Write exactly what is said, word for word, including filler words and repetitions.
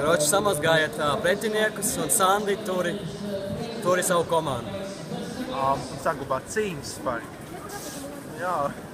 Kroči samazgājiet uh, pretiniekus un Sandi turi, turi savu komandu. Um, saglabāt cīņas spēju. Jā.